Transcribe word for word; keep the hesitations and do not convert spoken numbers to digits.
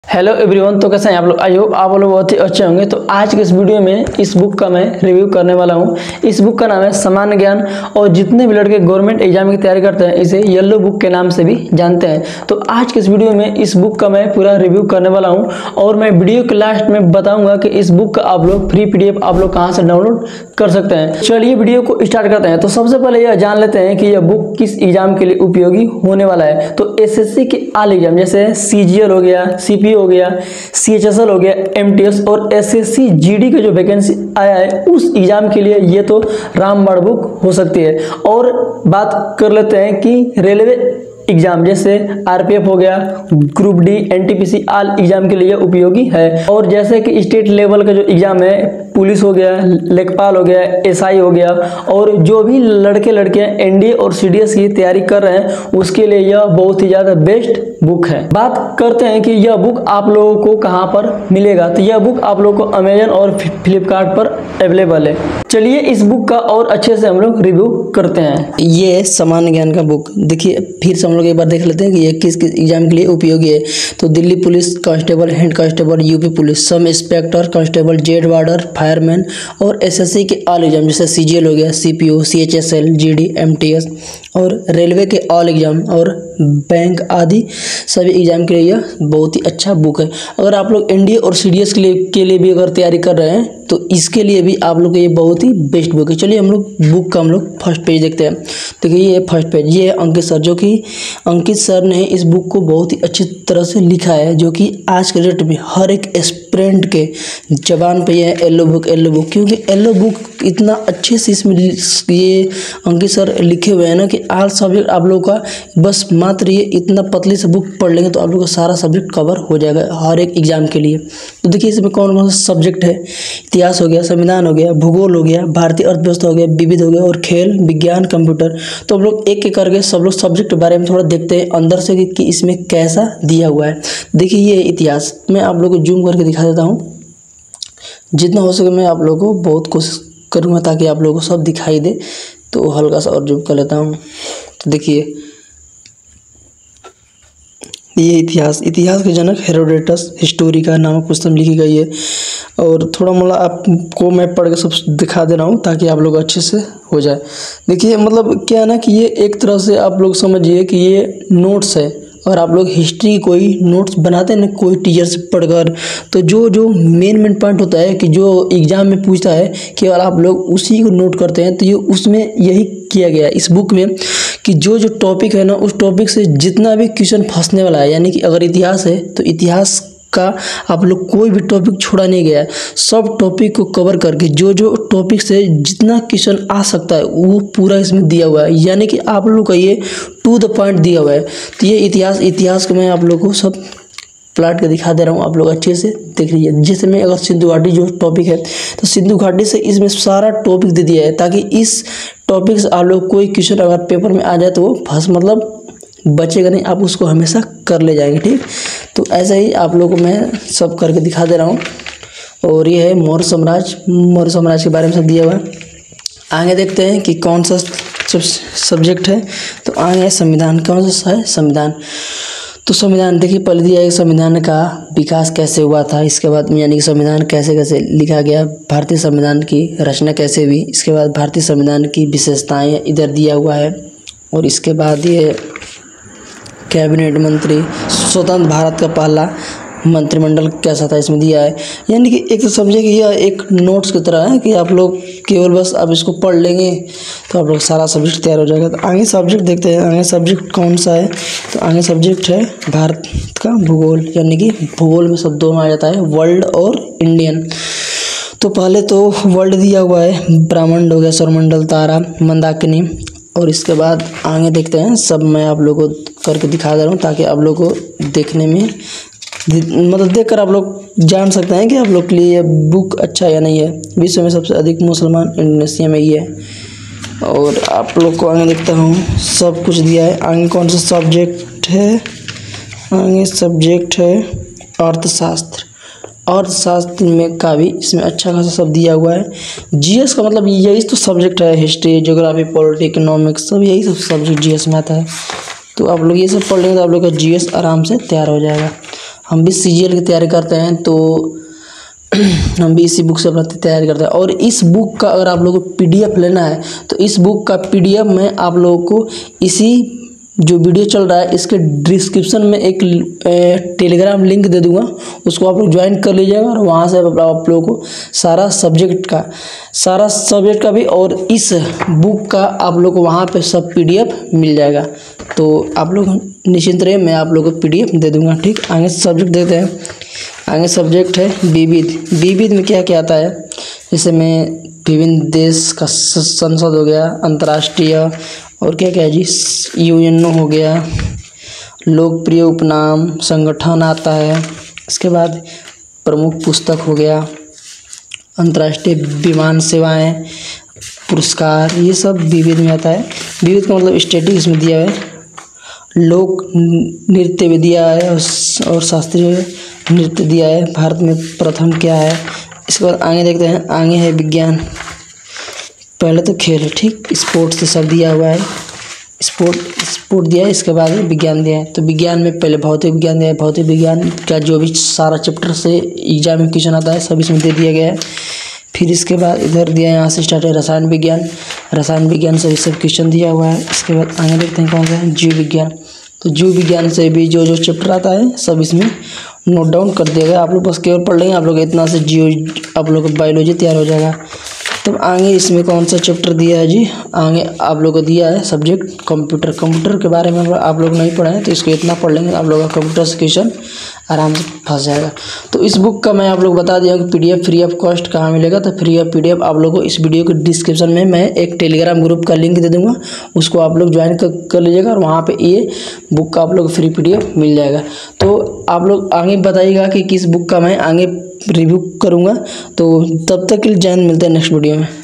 Hello everyone. तो कैसे हैं आप लोग? आई होप आप लोग बहुत ही अच्छे होंगे। तो आज के इस वीडियो में इस बुक का मैं रिव्यू करने वाला हूं। इस बुक का नाम है सामान्य ज्ञान और जितने भी लड़के गवर्नमेंट एग्जाम की तैयारी करते हैं इसे येलो बुक के नाम से भी जानते हैं। तो आज के इस वीडियो में इस बुक का मैं पूरा रिव्यू करने वाला हूँ और मैं वीडियो के लास्ट में बताऊंगा कि इस बुक का आप लोग फ्री पीडीएफ आप लोग कहाँ से डाउनलोड कर सकते हैं। चलिए वीडियो को स्टार्ट करते हैं। तो सबसे पहले यह जान लेते हैं कि यह बुक किस एग्जाम के लिए उपयोगी होने वाला है। तो एसएससी के ऑल एग्जाम जैसे सीजीएल हो गया, सीपीओ हो गया, सीएचएसएल हो गया, एमटीएस और एसएससी जीडी के जो वैकेंसी आया है उस एग्जाम के लिए ये तो रामबाण बुक हो सकती है। और बात कर लेते हैं कि रेलवे एग्जाम जैसे आरपीएफ हो गया, group D, NTPC all exam के लिए उपयोगी है। और जैसे कि स्टेट लेवल का जो एग्जाम है, पुलिस हो गया, लेखपाल हो गया, एसआई हो गया और जो भी लड़के लड़कियां एनडीए और सीडीएस की तैयारी कर रहे हैं उसके लिए यह बहुत ही ज्यादा बेस्ट बुक है। बात करते हैं कि यह बुक आप लोगों को कहां पर मिलेगा। तो यह बुक आप लोगों को अमेजन और फ्लिपकार्ट पर अवेलेबल है। चलिए इस बुक का और अच्छे से हम लोग रिव्यू करते हैं। ये सामान्य ज्ञान का बुक देखिए, फिर से हम लोग एक बार देख लेते हैं कि ये किस किस एग्जाम के लिए उपयोगी है। तो Delhi police constable, head constable, UP police, sub inspector constable, jail warder, fireman और एसएससी के ऑल एग्जाम जैसे सीजीएल हो गया, सीपीओ, सीएचएसएल, जीडी, एमटीएस और रेलवे के ऑल एग्जाम और बैंक आदि सभी एग्जाम के लिए यह बहुत ही अच्छा बुक है। अगर आप लोग एनडीए और सीडीएस के लिए के लिए भी अगर तैयारी कर रहे हैं तो इसके लिए भी आप लोग को ये बहुत ही बेस्ट बुक है। चलिए हम लोग बुक का हम लोग फर्स्ट पेज देखते हैं। देखिए ये फर्स्ट पेज, ये है अंकित सर, जो कि अंकित सर ने इस बुक को बहुत ही अच्छी तरह से लिखा है, जो कि आज के डेट में हर एक एस्पिरेंट के जबान पे ये येलो बुक येलो बुक क्योंकि येलो बुक इतना अच्छे से इसमें ये अंकित सर लिखे हुए हैं ना कि आल सब्जेक्ट आप लोग का बस मात्र ये इतना पतली से बुक पढ़ लेंगे तो आप लोग का सारा सब्जेक्ट कवर हो जाएगा हर एक एग्जाम के लिए। तो देखिए इसमें कौन कौन सा सब्जेक्ट है। इतिहास हो गया, संविधान हो गया, भूगोल हो गया, भारतीय अर्थव्यवस्था हो गया, विविध हो गया और खेल, विज्ञान, कंप्यूटर। तो हम लोग एक एक करके सब लोग सब्जेक्ट के बारे में थोड़ा देखते हैं अंदर से कि, कि इसमें कैसा दिया हुआ है। देखिए ये इतिहास, मैं आप लोग को जूम करके दिखा देता हूँ। जितना हो सके मैं आप लोगों को बहुत कोशिश करूँगा ताकि आप लोगों को सब दिखाई दे। तो हल्का सा और जूम कर लेता हूँ। तो देखिए ये इतिहास इतिहास के जनक हेरोडोटस हिस्टोरी का नामक पुस्तक में लिखी गई है। और थोड़ा मतलब आपको मैं पढ़ के सब दिखा दे रहा हूँ ताकि आप लोग अच्छे से हो जाए। देखिए मतलब क्या है ना कि ये एक तरह से आप लोग समझिए कि ये नोट्स है। और आप लोग हिस्ट्री कोई नोट्स बनाते हैं ना कोई टीचर से पढ़कर, तो जो जो मेन मेन पॉइंट होता है कि जो एग्जाम में पूछता है केवल आप लोग उसी को नोट करते हैं। तो ये उसमें यही किया गया है इस बुक में कि जो जो टॉपिक है ना उस टॉपिक से जितना भी क्वेश्चन फंसने वाला है, यानी कि अगर इतिहास है तो इतिहास का आप लोग कोई भी टॉपिक छोड़ा नहीं गया है। सब टॉपिक को कवर करके जो जो टॉपिक से जितना क्वेश्चन आ सकता है वो पूरा इसमें दिया हुआ है, यानी कि आप लोग का ये टू द पॉइंट दिया हुआ है। तो ये इतिहास इतिहास को मैं आप लोग को सब प्लाट के दिखा दे रहा हूँ, आप लोग अच्छे से देख लीजिए। जैसे मैं अगर सिंधु घाटी जो टॉपिक है तो सिंधु घाटी से इसमें सारा टॉपिक दे दिया है ताकि इस टॉपिक से आप लोग कोई क्वेश्चन अगर पेपर में आ जाए तो वो फंस मतलब बचेगा नहीं, आप उसको हमेशा कर ले जाएंगे। ठीक, तो ऐसा ही आप लोगों को मैं सब करके दिखा दे रहा हूँ। और ये है मौर्य साम्राज्य मौर्य साम्राज्य के बारे में सब दिया हुआ है। आगे देखते हैं कि कौन सा सब्जेक्ट है। तो आगे संविधान, कौन सा है संविधान। तो संविधान देखिए पहले दिया है संविधान का विकास कैसे हुआ था, इसके बाद यानी कि संविधान कैसे कैसे लिखा गया, भारतीय संविधान की रचना कैसे हुई, इसके बाद भारतीय संविधान की विशेषताएं इधर दिया हुआ है। और इसके बाद ये कैबिनेट मंत्री, स्वतंत्र भारत का पहला मंत्रिमंडल कैसा था इसमें दिया है। यानी कि एक तो समझिए कि यह एक नोट्स की तरह है कि आप लोग केवल बस आप इसको पढ़ लेंगे तो आप लोग सारा सब्जेक्ट तैयार हो जाएगा। तो आगे सब्जेक्ट देखते हैं, आगे सब्जेक्ट कौन सा है। तो आगे सब्जेक्ट है भारत का भूगोल, यानी कि भूगोल में सब दोनों आ जाता है, वर्ल्ड और इंडियन। तो पहले तो वर्ल्ड दिया हुआ है, ब्रह्मांड हो गया, सौरमंडल, तारा, मंदाकिनी। और इसके बाद आगे देखते हैं, सब मैं आप लोगों को करके दिखा दे रहा हूँ ताकि आप लोगों को देखने में मतलब देखकर आप लोग जान सकते हैं कि आप लोग के लिए ये बुक अच्छा है या नहीं है। विश्व में सबसे अधिक मुसलमान इंडोनेशिया में ही है। और आप लोग को आगे देखता हूँ सब कुछ दिया है। आगे कौन सा सब्जेक्ट है, आगे सब्जेक्ट है अर्थशास्त्र। अर्थशास्त्र में का भी इसमें अच्छा खासा सब दिया हुआ है। जीएस का मतलब यही तो सब्जेक्ट है, हिस्ट्री, ज्योग्राफी, पॉलिटी, इकोनॉमिक्स, सब यही सब सब्जेक्ट जीएस में आता है। तो आप लोग ये सब पढ़ लेंगे तो आप लोग का जीएस आराम से तैयार हो जाएगा। हम भी सी जी एल की तैयारी करते हैं, तो हम भी इसी बुक से अपना तैयारी करते हैं। और इस बुक का अगर आप लोगों को पी डी एफ लेना है तो इस बुक का पी डी एफ मैं आप लोगों को इसी जो वीडियो चल रहा है इसके डिस्क्रिप्शन में एक टेलीग्राम लिंक दे दूंगा, उसको आप लोग ज्वाइन कर लीजिएगा और वहाँ से आप लोगों को सारा सब्जेक्ट का सारा सब्जेक्ट का भी और इस बुक का आप लोग को वहाँ पे सब पी डी एफ मिल जाएगा। तो आप लोग निश्चिंत रहिए, मैं आप लोगों को पी डी एफ दे दूंगा। ठीक, आगे सब्जेक्ट देते हैं। आगे सब्जेक्ट है विविध। विविध में क्या क्या आता है, जैसे में विभिन्न देश का संसद हो गया, अंतर्राष्ट्रीय और क्या क्या है जी, यूएनओ हो गया, लोकप्रिय उपनाम, संगठन आता है। इसके बाद प्रमुख पुस्तक हो गया, अंतर्राष्ट्रीय विमान सेवाएं, पुरस्कार, ये सब विविध में आता है। विविध का मतलब स्टैटिक इसमें दिया है, लोक नृत्य भी दिया है और शास्त्रीय नृत्य दिया है। भारत में प्रथम क्या है। इसके बाद आगे देखते हैं, आगे है विज्ञान। पहले तो खेल है, ठीक, स्पोर्ट्स से सब दिया हुआ है, स्पोर्ट स्पोर्ट दिया है। इसके बाद विज्ञान दिया है, तो विज्ञान में पहले भौतिक विज्ञान दिया है। भौतिक विज्ञान का जो भी सारा चैप्टर से एग्जाम में क्वेश्चन आता है सब इसमें दे दिया गया है। फिर इसके बाद इधर दिया है, यहाँ से स्टार्ट है रसायन विज्ञान। रसायन विज्ञान से भी सब क्वेश्चन दिया हुआ है। इसके बाद आगे देखते हैं कौन सा है, जीव विज्ञान। तो जीव विज्ञान से भी जो जो चैप्टर आता है सब इसमें नोट डाउन कर दिया गया। आप लोग बस केवल पढ़ लेंगे, आप लोग इतना से जियो आप लोग बायोलॉजी तैयार हो जाएगा। तब आगे इसमें कौन सा चैप्टर दिया है जी, आगे आप लोग को दिया है सब्जेक्ट कंप्यूटर। कंप्यूटर के बारे में आप लोग नहीं पढ़े हैं तो इसको इतना पढ़ लेंगे, आप लोग का कंप्यूटर से क्वेश्चन आराम से फंस जाएगा। तो इस बुक का मैं आप लोग बता दिया कि पीडीएफ फ्री ऑफ कॉस्ट कहाँ मिलेगा। तो फ्री ऑफ पीडीएफ आप लोगों को इस वीडियो के डिस्क्रिप्शन में मैं एक टेलीग्राम ग्रुप का लिंक दे दूंगा, उसको आप लोग ज्वाइन कर, कर लीजिएगा और वहाँ पे ये बुक का आप लोग फ्री पीडीएफ मिल जाएगा। तो आप लोग आगे बताइएगा कि किस बुक का मैं आगे रिव्यू करूँगा। तो तब तक के लिए जय हिंद, मिलते हैं नेक्स्ट वीडियो में।